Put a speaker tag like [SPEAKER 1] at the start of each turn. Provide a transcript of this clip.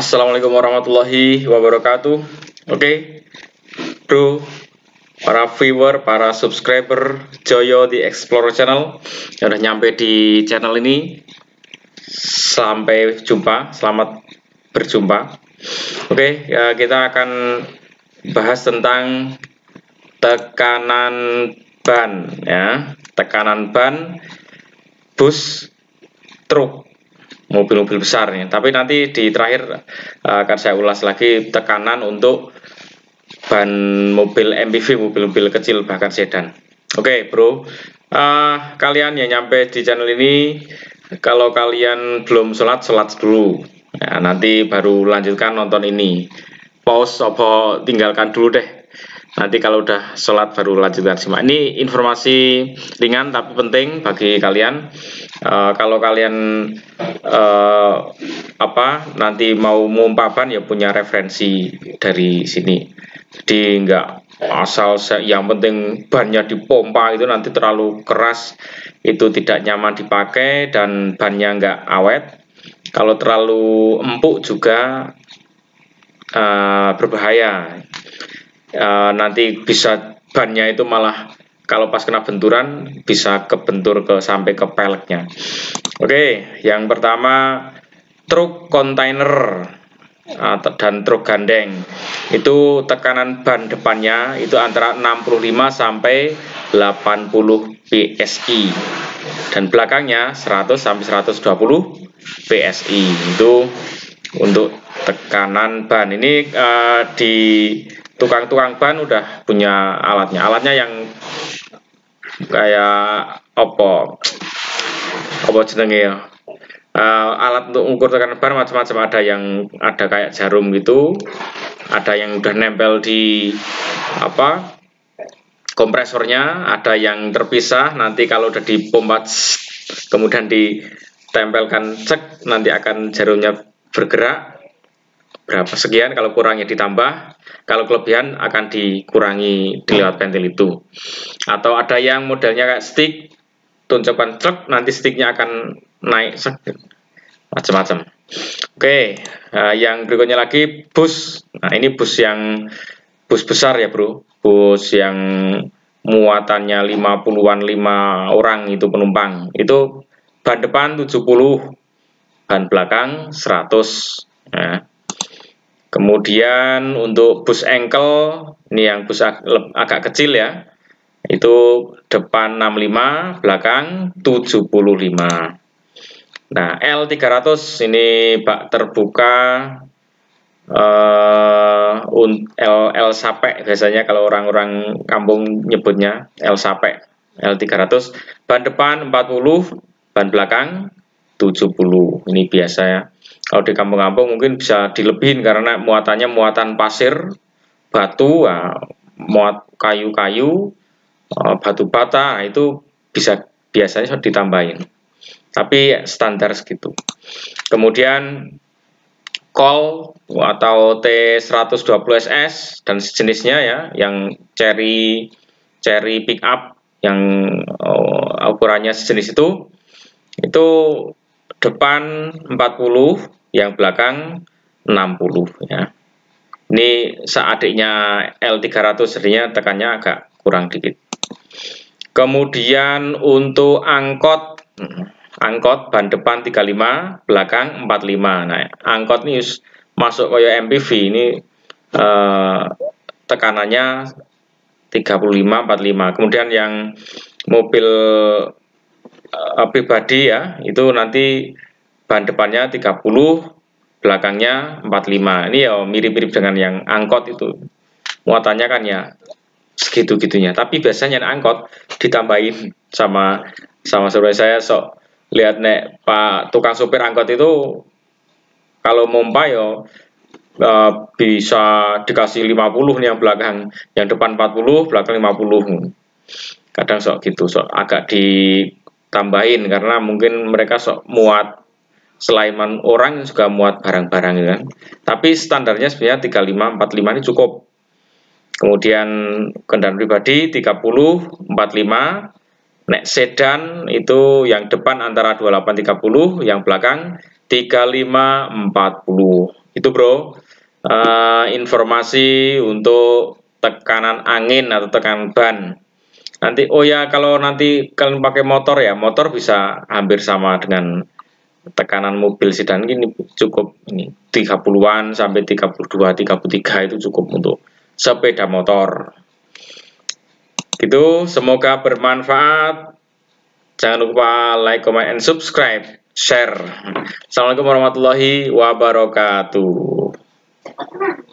[SPEAKER 1] Assalamualaikum warahmatullahi wabarakatuh. Oke, bro, para viewer, para subscriber Joyo di Explorer Channel yang udah nyampe di channel ini, sampai jumpa, selamat berjumpa. Oke, ya, kita akan bahas tentang tekanan ban, ya, tekanan ban bus truk, mobil-mobil besar nih. Tapi nanti di terakhir akan saya ulas lagi tekanan untuk ban mobil MPV, mobil-mobil kecil bahkan sedan. Oke, bro, kalian yang nyampe di channel ini, kalau kalian belum sholat dulu, ya, nanti baru lanjutkan nonton ini. Pause atau tinggalkan dulu deh. Nanti kalau udah sholat baru lanjutkan simak. Ini informasi ringan tapi penting bagi kalian. Kalau kalian nanti mau mompa ban ya punya referensi dari sini. Jadi nggak asal yang penting bannya dipompa itu nanti terlalu keras, itu tidak nyaman dipakai dan bannya nggak awet. Kalau terlalu empuk juga berbahaya. Nanti bisa bannya itu malah kalau pas kena benturan bisa kebentur sampai ke peleknya. Oke, yang pertama truk kontainer dan truk gandeng, itu tekanan ban depannya itu antara 65 sampai 80 PSI dan belakangnya 100 sampai 120 PSI. Itu untuk tekanan ban. Ini di tukang-tukang ban udah punya alatnya yang kayak apa jenenge ya, alat untuk mengukur tekanan ban macam-macam. Ada kayak jarum gitu, ada yang udah nempel di kompresornya, ada yang terpisah. Nanti kalau udah dipompa kemudian ditempelkan cek, nanti akan jarumnya bergerak berapa sekian, kalau kurangnya ditambah, kalau kelebihan akan dikurangi di lewat pentil itu. Atau ada yang modelnya kayak stick, tuncukan cek, nanti sticknya akan naik macam-macam. Oke, yang berikutnya lagi bus. Nah, ini bus bus besar ya, bro, bus yang muatannya 50-an, 5 orang itu penumpang. Itu ban depan 70, ban belakang 100. Nah, kemudian untuk bus engkel, ini yang bus agak kecil ya, itu depan 65, belakang 75. Nah, L300 ini bak terbuka, L sapek biasanya kalau orang-orang kampung nyebutnya L sapek, L300, ban depan 40, ban belakang 70. Ini biasa ya. Kalau di kampung-kampung mungkin bisa dilebihin karena muatannya muatan pasir, batu, muat kayu-kayu, batu bata, itu biasanya ditambahin. Tapi standar segitu. Kemudian Col atau T120SS dan sejenisnya ya, yang cherry pick up yang ukurannya sejenis itu depan 40, yang belakang 60 ya. Ini seadiknya L300, jadinya tekannya agak kurang dikit. Kemudian untuk angkot ban depan 35, belakang 45. Nah, angkot ini masuk kayak MPV, ini tekanannya 35, 45. Kemudian yang mobil pribadi ya, itu nanti ban depannya 30, belakangnya 45. Ini ya mirip-mirip dengan yang angkot itu. Muatannya kan ya segitu-gitunya. Tapi biasanya angkot ditambahin sama saudara saya, lihat nek Pak tukang sopir angkot itu kalau mompa ya bisa dikasih 50 nih yang belakang, yang depan 40, belakang 50. Kadang gitu, agak ditambahin karena mungkin mereka muat selain orang juga muat barang-barang kan. Tapi standarnya sebenarnya 35, 45 ini cukup. Kemudian kendaraan pribadi 30, 45. Nek sedan itu yang depan antara 28, 30, yang belakang 35, 40. Itu bro, informasi untuk tekanan angin atau tekanan ban. Nanti oh ya, kalau nanti kalian pakai motor ya, motor bisa hampir sama dengan tekanan mobil sedan. Ini cukup ini 30-an sampai 32, 33 itu cukup untuk sepeda motor. Itu semoga bermanfaat. Jangan lupa like, comment, and subscribe, share. Assalamualaikum warahmatullahi wabarakatuh.